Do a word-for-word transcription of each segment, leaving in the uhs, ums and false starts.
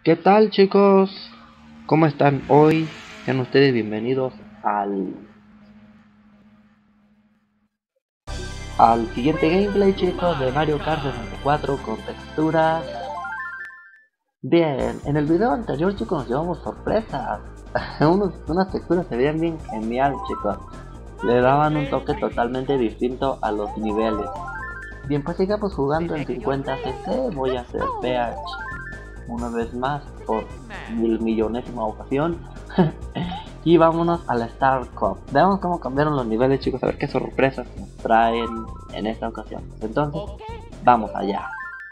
¿Qué tal, chicos? ¿Cómo están hoy? Sean ustedes bienvenidos al al siguiente gameplay, chicos, de Mario Kart sesenta y cuatro con texturas. Bien, en el video anterior, chicos, nos llevamos sorpresas. Unos, unas texturas se veían bien genial, chicos. Le daban un toque totalmente distinto a los niveles. Bien, pues sigamos jugando en cincuenta C C. Voy a hacer P H una vez más por mil millonésima ocasión. Y vámonos a la Star Cup. Veamos cómo cambiaron los niveles, chicos, a ver qué sorpresas nos traen en esta ocasión. Entonces, vamos allá.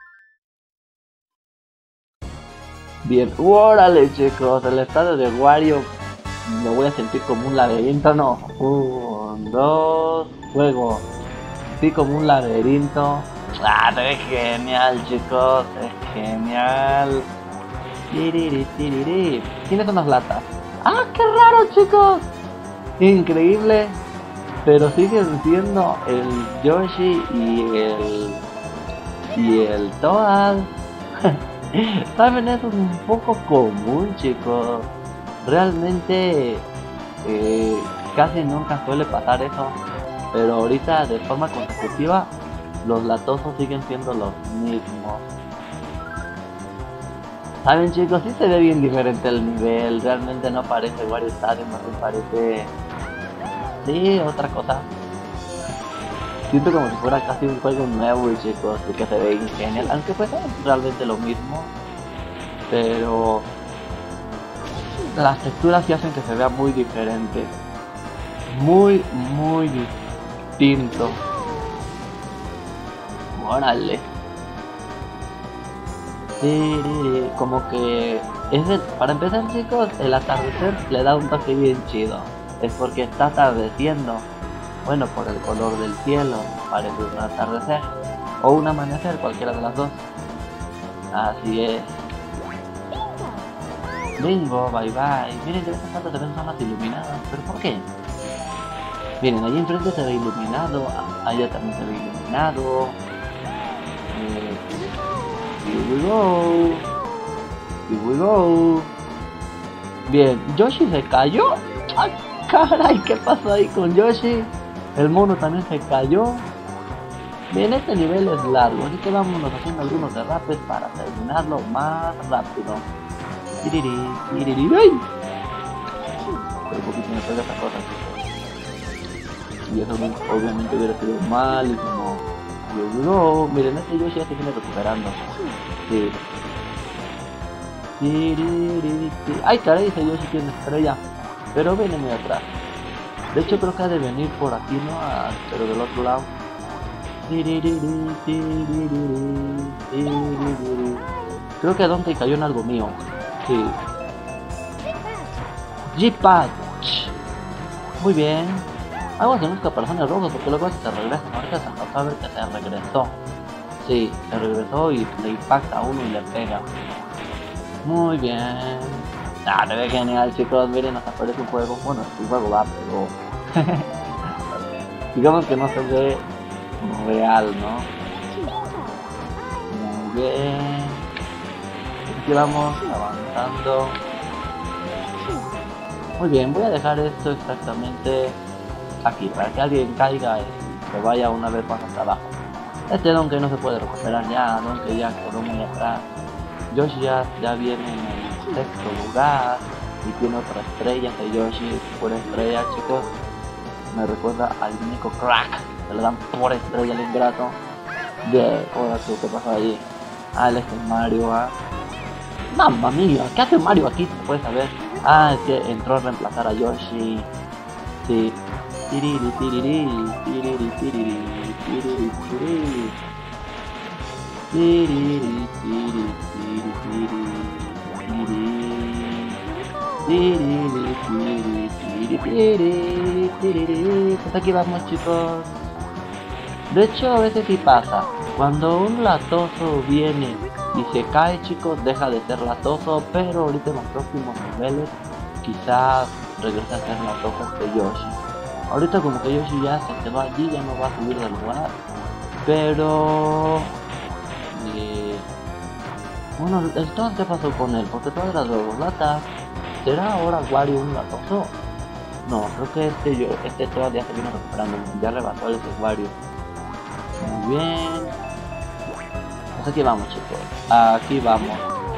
Bien, órale, chicos, el estadio de Wario lo voy a sentir como un laberinto, no. Un, dos, juego. Sí, como un laberinto. Ah, es genial, chicos, es genial. Tiriri, tiriri. ¿Quiénes son las latas? ¡Ah, qué raro, chicos! Increíble. Pero siguen siendo el Yoshi y el... Y el Toad. ¿Saben? Eso es un poco común, chicos. Realmente... Eh, casi nunca suele pasar eso. Pero ahorita, de forma consecutiva, los latosos siguen siendo los mismos. Saben, chicos, sí se ve bien diferente el nivel. Realmente no parece Wario Stadium, no se parece... Sí, otra cosa. Siento como si fuera casi un juego nuevo, chicos, y que se ve genial. Aunque pues es realmente lo mismo. Pero... las texturas sí hacen que se vea muy diferente. Muy, muy distinto. Órale. Sí, como que es el, para empezar, chicos, el atardecer le da un toque bien chido. Es porque está atardeciendo. Bueno, por el color del cielo parece un atardecer o un amanecer, cualquiera de las dos. Así es. Bingo, bye bye. Miren, de vez en cuando se ven zonas iluminadas. ¿Pero por qué? Miren, allí enfrente se ve iluminado, allá también se ve iluminado. Eh, Here we go. Here we go. Bien, ¿Yoshi se cayó? ¡Ay, caray! ¿Qué pasó ahí con Yoshi? El mono también se cayó. Bien, este nivel es largo, así que vámonos haciendo algunos derrapes para terminarlo más rápido. Tiriri, tiriri, ¡ay! Pero un poquito me pega esa cosa, chicos. Y eso no, obviamente hubiera sido mal y como... No, miren, este Yoshi ya se viene recuperando. Sí. Ay, caray, ese Yoshi tiene estrella. Pero viene muy atrás. De hecho, creo que ha de venir por aquí, ¿no? Ah, pero del otro lado. Creo que Donkey cayó en algo mío. Sí. G-Patch. Muy bien. Vamos a buscar personas rojas porque luego se regresan. Ahorita se alcanzó a ver que se regresó. Sí, se regresó y le impacta a uno y le pega. Muy bien. Ah, se ve genial, chicos. Miren, nos aparece un juego. Bueno, el juego va, pero... digamos que no se ve real, ¿no? Muy bien. Aquí vamos avanzando. Muy bien, voy a dejar esto exactamente aquí, para que alguien caiga y se vaya una vez más hasta abajo. Este Donkey no se puede recuperar ya, Donkey ya quedó muy atrás. Yoshi ya, ya viene en el sexto lugar y tiene otra estrella que Yoshi, por estrella, chicos. Me recuerda al único crack, que le dan por estrella al ingrato. De, ahora tú, ¿qué pasa allí? Ah, él es el Mario, ¿ah? Mamma mía, ¿qué hace Mario aquí? ¿Se puede saber? Ah, es que entró a reemplazar a Yoshi. Sí. Tiriri, tiriri, tiriri, tiriri, tiriri, tiriri. Tiriri, tiriri, tiriri, tiriri, tiriri, tiriri, tiriri. Pues aquí vamos, chicos. De hecho, a veces sí pasa. Cuando un latoso viene y se cae, chicos, deja de ser latoso, pero ahorita en los próximos niveles quizás regrese a ser latoso de Yoshi. Ahorita como que Yoshi ya se quedó allí, ya no va a subir del lugar. Pero... Eh, Bueno, entonces, ¿qué pasó con él? Porque todas las dos latas. ¿Será ahora Wario un latoso? No, creo que este yo, este todavía se vino recuperando. Ya rebasó el Wario. Muy bien. Pues aquí vamos, chicos. Aquí vamos.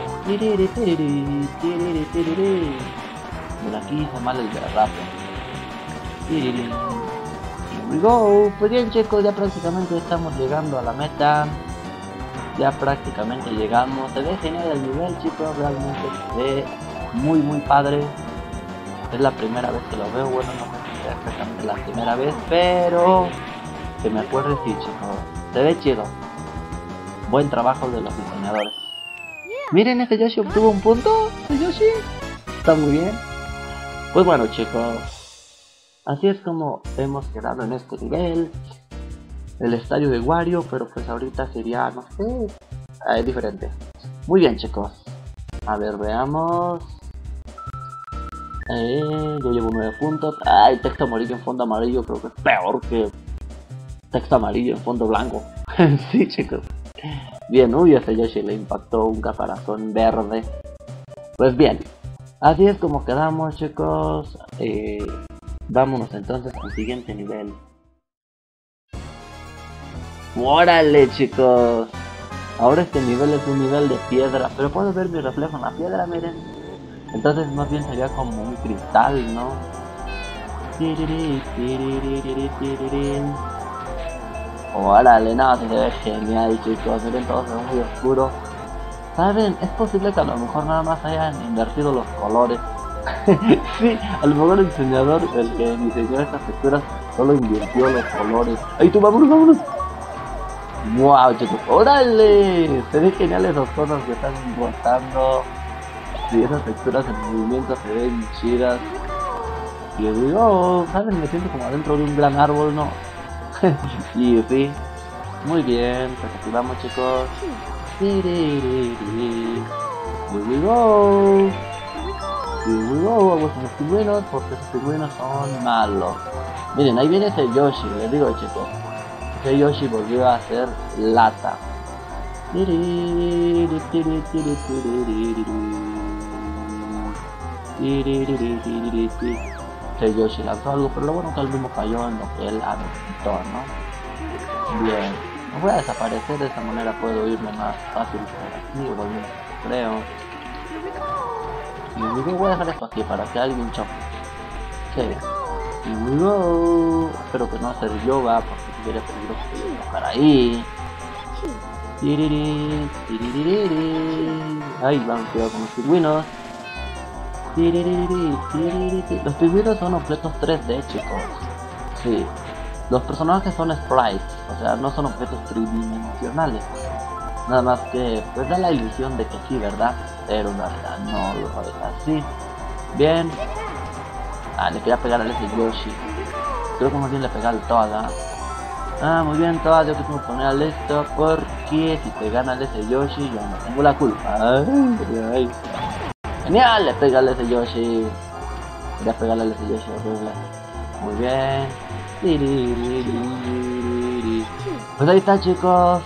Mira, aquí hice mal el de rato. Here we go. Pues bien, chicos, ya prácticamente estamos llegando a la meta. Ya prácticamente llegamos. Se ve genial el nivel, chicos. Realmente se ve muy muy padre. Es la primera vez que lo veo. Bueno, no sé si es exactamente la primera vez, pero que me acuerde, sí, chicos. Se ve chido. Buen trabajo de los diseñadores. Miren, este Yoshi obtuvo un punto. Este Yoshi está muy bien. Pues bueno, chicos, así es como hemos quedado en este nivel. El estadio de Wario, pero pues ahorita sería, no sé, eh, diferente. Muy bien, chicos. A ver, veamos. Eh, yo llevo nueve puntos. Ay, texto amarillo en fondo amarillo, creo que es peor que texto amarillo en fondo blanco. Sí, chicos. Bien, uy, ese Yoshi le impactó un caparazón verde. Pues bien, así es como quedamos, chicos. Eh, vámonos entonces al siguiente nivel. ¡Órale, chicos! Ahora este nivel es un nivel de piedra, pero puedo ver mi reflejo en la piedra, miren. Entonces más bien sería como un cristal, ¿no? ¡Órale! No, se ve genial, chicos. Miren, todo se ve muy oscuro. ¿Saben? Es posible que a lo mejor nada más hayan invertido los colores. Sí, a lo mejor el diseñador, el que diseñó estas texturas, solo invirtió los colores. ¡Ahí tú, vámonos, vámonos! ¡Wow, chicos! ¡Órale! Se ven geniales esas cosas que están botando. Sí, esas texturas en movimiento se ven chidas. Y yo digo, ¿saben? Me siento como adentro de un gran árbol, ¿no? Y sí, muy bien, pues aquí vamos, chicos. Here we go. Here we go. Vamos con los pingüinos, porque esos pingüinos son malos. Miren, ahí viene ese Yoshi, les digo, chicos. Ese Yoshi volvió a hacer lata. Ese Yoshi lanzó algo, pero lo bueno que él mismo cayó en lo que él aventó, ¿no? Bien. No voy a desaparecer, de esta manera puedo irme más fácil por aquí, o volver, creo. Y luego voy a dejar esto aquí para que alguien choque. Sí. Y luego espero que no hacer yoga, porque si quiere peligroso tocar ahí. Ahí vamos, cuidado con los pingüinos. Los pingüinos son objetos tres D, chicos. Sí. Los personajes son sprites, o sea, no son objetos tridimensionales. Nada más que, pues da la ilusión de que sí, ¿verdad? Pero en realidad no lo es así. Bien. Ah, le quería pegar al ese Yoshi. Creo que más bien le pegar al Toad, ¿eh? Ah, muy bien, Toad, yo que tengo que poner al esto, porque si te gana el ese Yoshi, yo no tengo la culpa. Ay, ay. Genial, le pega al ese Yoshi. Quería pegarle al ese Yoshi, horrible. Muy bien. Pues ahí está, chicos.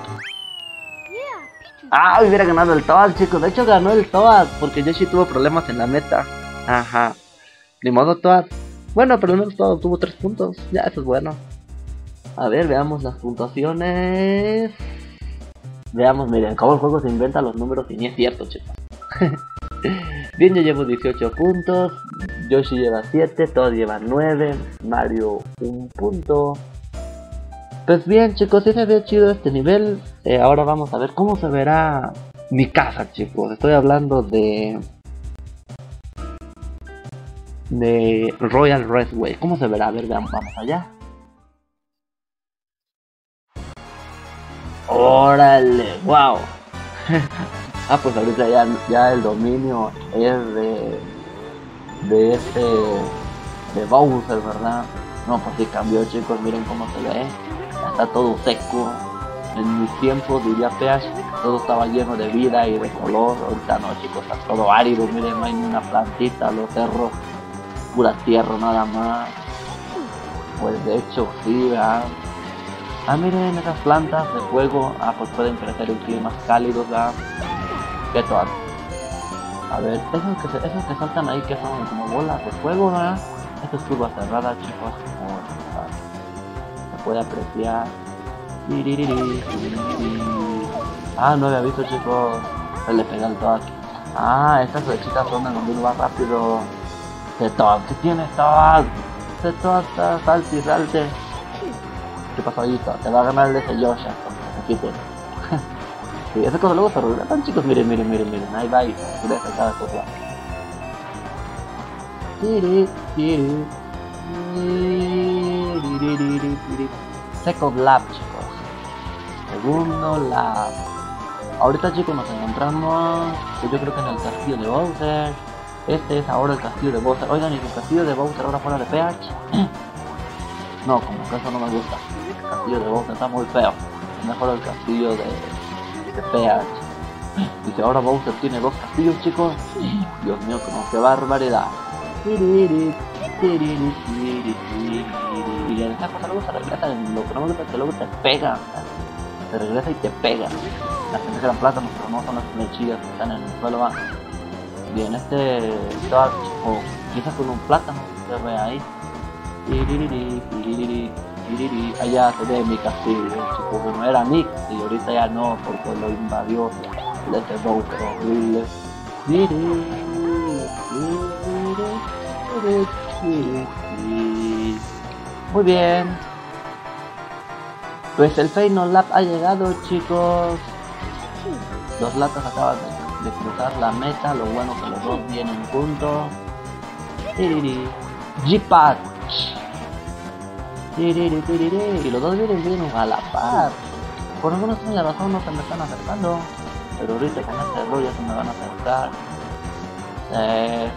Ah, hubiera ganado el Toad, chicos. De hecho ganó el Toad, porque Yoshi tuvo problemas en la meta. Ajá. Ni modo, Toad. Bueno, pero no Toad tuvo tres puntos. Ya, eso es bueno. A ver, veamos las puntuaciones. Veamos, miren, cómo el juego se inventa los números y ni es cierto, chicos. Bien, yo llevo dieciocho puntos, Yoshi lleva siete, Toad lleva nueve, Mario un punto. Pues bien, chicos, sí se ve chido este nivel. eh, Ahora vamos a ver cómo se verá mi casa, chicos. Estoy hablando de De Royal Raceway. ¿Cómo se verá? A ver, veamos, vamos allá. ¡Órale! ¡Wow! Ah, pues ahorita ya, ya el dominio es de de este de Bowser, ¿verdad? No, pues sí cambió, chicos, miren cómo se ve. Está todo seco. En mis tiempos, diría Peach, todo estaba lleno de vida y de color. Ahorita no, chicos, está todo árido. Miren, no hay ni una plantita, los cerros, pura tierra nada más. Pues de hecho sí, ¿verdad? Ah, miren esas plantas de fuego. Ah, pues pueden crecer en climas cálidos, ¿verdad? ¿Qué tal? A ver, esos que, se, esos que saltan ahí que son como bolas de fuego, ¿verdad? Esta es curva cerrada, chicos. Se puede apreciar. Ah, no había visto, chicos. Se le pega el toque. Ah, estas flechitas son de donde uno va rápido. Se toque, ¿qué tiene Toad? Se toca, salte y salte. ¿Qué pasó ahí? Te va a ganar el de ese Yosha. Aquí te. Sí, esas cosas luego se regresan, chicos. Miren, miren, miren, miren. Ahí va y se regresa cada cosa. Second lap, chicos. Segundo lap. Ahorita, chicos, nos encontramos, yo creo que en el castillo de Bowser. Este es ahora el castillo de Bowser. Oigan, ¿y el castillo de Bowser ahora fuera de Peach? No, como que eso no me gusta. El castillo de Bowser está muy feo. Es mejor el castillo de, de Peach. Y si ahora Bowser tiene dos castillos, chicos. Dios mío, como que barbaridad. Y esa cosa luego se regresa. Lo que no me gusta es que luego te pega. Se regresa y te pega. Las que eran plátanos, pero no son las flechillas que están en el suelo. Va. Bien, este Toad, o quizás con un plátano, se ve ahí. Allá se ve mi castillo, chicos. Bueno, era Nick y ahorita ya no, porque lo invadió este Bowser horrible. Muy bien. Pues el Final Lap ha llegado, chicos. Los latas acaban de, de cruzar la meta. Lo bueno que los dos vienen juntos. G-Patch. Y los dos vienen bien a la par. Por alguna extraña razón no se me están acercando. Pero ahorita con este rollo se me van a acercar. Eh.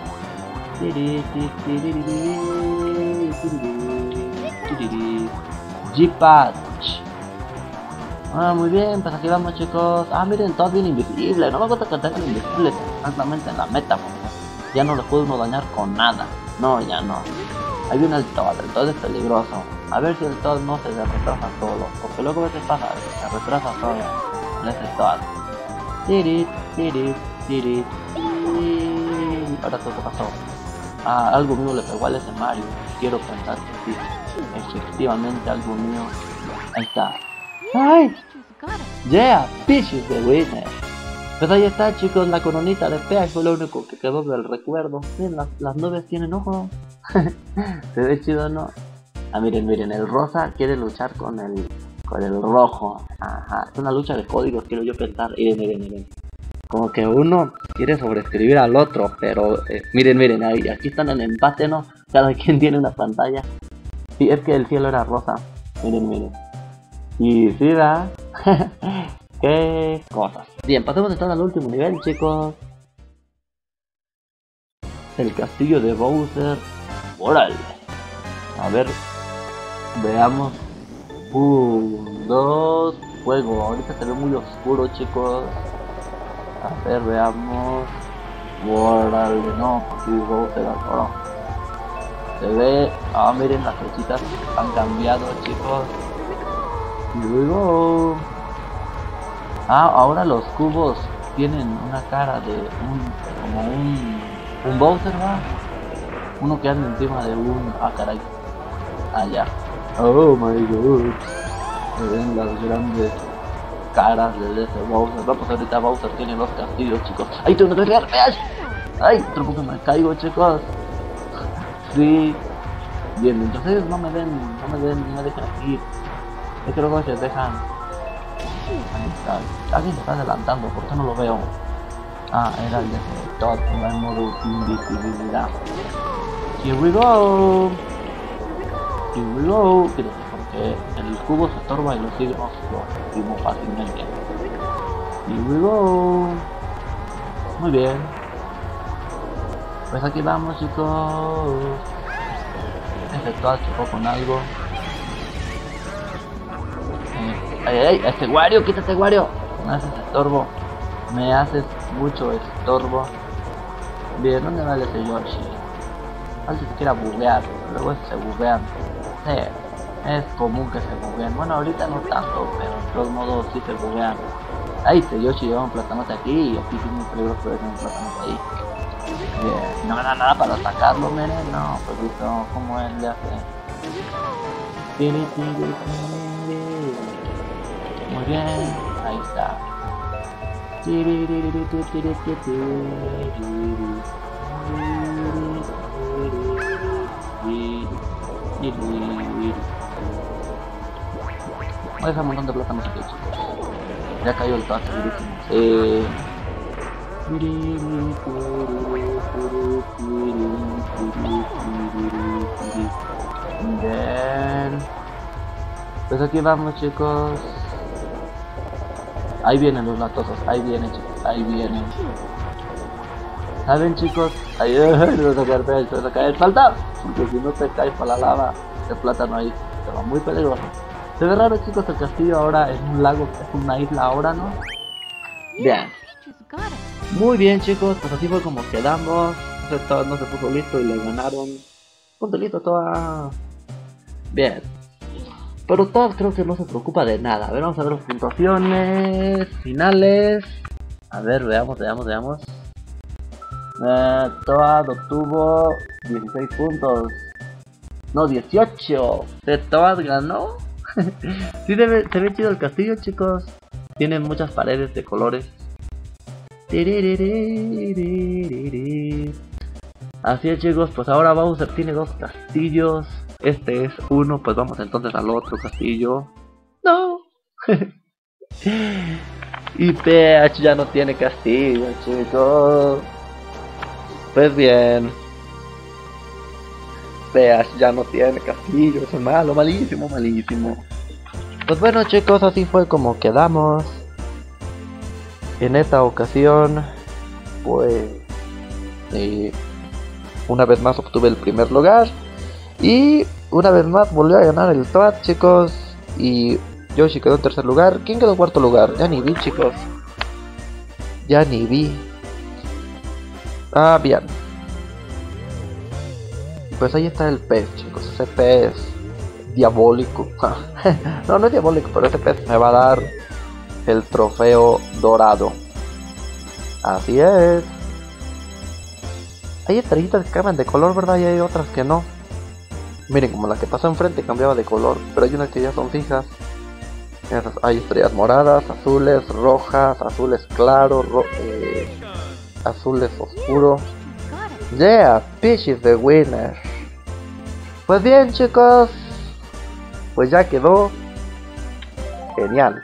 G-Patch. Ah, muy bien, pues aquí vamos, chicos. Ah, miren, todo bien invisible. No me gusta que tengan invisible exactamente en la meta, porque ya no le puede uno dañar con nada. No, ya no. Ahí viene el Toad, el Toad es peligroso. A ver si el Toad no se retrasa solo, porque luego a veces pasa, se retrasa solo. Ese Toad. Tiri, tiri, tiri, tiri. Ahora todo pasó. Ah, algo mío le pegó al ese Mario. Quiero pensar que sí. Efectivamente algo mío. Ahí está. ¡Ay! ¡Yeah! ¡Peaches de winner! Pues ahí está, chicos, la coronita de Peach fue lo único que quedó del recuerdo. Miren, las, las nubes tienen ojos. Se ve chido, ¿no? Ah, miren, miren, el rosa quiere luchar con el con el rojo. Ajá, es una lucha de códigos, quiero yo pensar. Miren, miren, miren. Como que uno quiere sobreescribir al otro, pero eh, miren, miren, ahí, aquí están en empate, ¿no? Cada quien tiene una pantalla. Sí, es que el cielo era rosa. Miren, miren. Y sí, ¿verdad? Qué cosas. Bien, pasemos entonces al último nivel, chicos. El castillo de Bowser. ¡Órale! A ver, veamos. Un, dos, fuego. Ahorita se ve muy oscuro, chicos. A ver, veamos. ¡Órale! No, aquí Bowser ahora. Se ve. Ah, miren, las flechitas han cambiado, chicos. Y luego... Ah, ahora los cubos tienen una cara de un... como un... un Bowser, ¿va? Uno que anda encima de un... ah, caray. Allá. Oh my god. Se ven las grandes caras de ese Bowser. Vamos, ahorita Bowser tiene dos castillos, chicos. ¡Ay, tengo que pegar! ¡Ay! Otro poco me caigo, chicos. Sí. Bien, entonces ellos no me den... no me den... no me dejan ir. Yo creo que se dejan... Ahí está. Alguien se está adelantando, ¿por qué no lo veo? Ah, era el de Toad, en modo invisibilidad. Here we go. Here we go. Porque el cubo se estorba y los signos lo vimos fácilmente. Here we go. Muy bien. Pues aquí vamos, chicos. Ese Toad chocó con algo. Ay, ay, este Wario, quítate, Wario. Me haces estorbo. Me haces mucho estorbo. Bien, ¿dónde vale ese Yoshi? Alguien se quiera buguear, luego se buguean. Sí, es común que se bugueen. Bueno, ahorita no tanto, pero de todos modos sí se buguean. Ahí te Yoshi lleva un plátanote aquí y aquí tiene un peligro que un plátanote ahí. Bien. No me da nada para atacarlo, mene. No, pues visto cómo él le hace. Muy bien, ahí está. Voy a dejar un montón de plátanos aquí, chicos. Ya cayó el tazo, durísimo. Eh... Bien. Pues aquí vamos, chicos. Ahí vienen los latosos, ahí vienen, chicos, ahí vienen. ¿Saben, chicos? Ahí te vas a caer, te vas a caer, salta, porque si no te caes para la lava, el plátano ahí te va muy peligroso. Se ve raro, chicos, el castillo ahora es un lago, es una isla ahora, ¿no? Bien. Muy bien, chicos, pues así fue como quedamos. Toad no se puso listo y le ganaron. Ponte listo, Toad. Bien. Pero Toad creo que no se preocupa de nada. A ver, vamos a ver las puntuaciones finales. A ver, veamos, veamos, veamos. Uh, Toad obtuvo dieciséis puntos. No, dieciocho. ¿De Toad ganó? Sí, debe, se ve chido el castillo, chicos. Tiene muchas paredes de colores. Así es, chicos, pues ahora Bowser tiene dos castillos. Este es uno, pues vamos entonces al otro castillo. No. Y Peach ya no tiene castillo, chicos. Pues bien, Peach ya no tiene castillo. Eso es malo, malísimo, malísimo. Pues bueno, chicos, así fue como quedamos. En esta ocasión, pues eh, una vez más obtuve el primer lugar. Y una vez más volvió a ganar el Toad, chicos. Y Yoshi quedó en tercer lugar. ¿Quién quedó en cuarto lugar? Ya ni vi, chicos. Ya ni vi. Ah, bien. Pues ahí está el pez, chicos. Ese pez diabólico. No, no es diabólico, pero ese pez me va a dar el trofeo dorado. Así es. Hay estrellitas que cambian de color, ¿verdad? Y hay otras que no. Miren, como la que pasó enfrente cambiaba de color, pero hay unas que ya son fijas. Hay estrellas moradas, azules, rojas, azules claros, ro eh, azules oscuros. Yeah, Peach is the winner. Pues bien, chicos, pues ya quedó genial.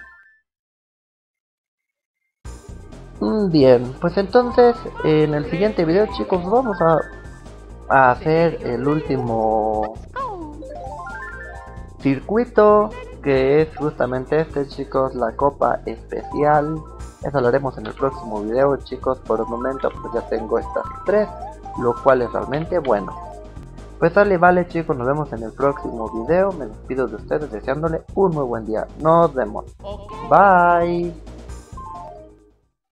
Bien, pues entonces en el siguiente video, chicos, vamos a, a hacer el último circuito, que es justamente este, chicos, la copa especial. Eso lo haremos en el próximo video, chicos. Por el momento pues ya tengo estas tres, lo cual es realmente bueno. Pues sale, vale, chicos, nos vemos en el próximo video. Me despido de ustedes deseándole un muy buen día. Nos vemos. Bye.